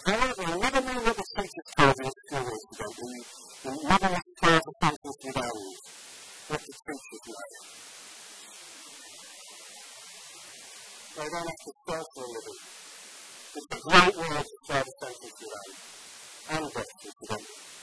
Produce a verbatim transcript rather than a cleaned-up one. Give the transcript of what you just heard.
However, I never knew what the teachers told us two weeks ago. The, the modernist prayers of sentence with ends. What the teachers know. They don't have to search for a living. It's a great word to start a sentence with ends. And breakfast with ends.